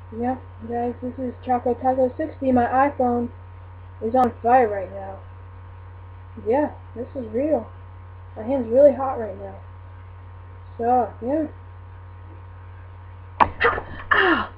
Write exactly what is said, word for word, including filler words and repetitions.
Yeah, guys, this is Chocolate Taco sixty. My iPhone is on fire right now. Yeah, this is real. My hand's really hot right now. So, yeah. Ow!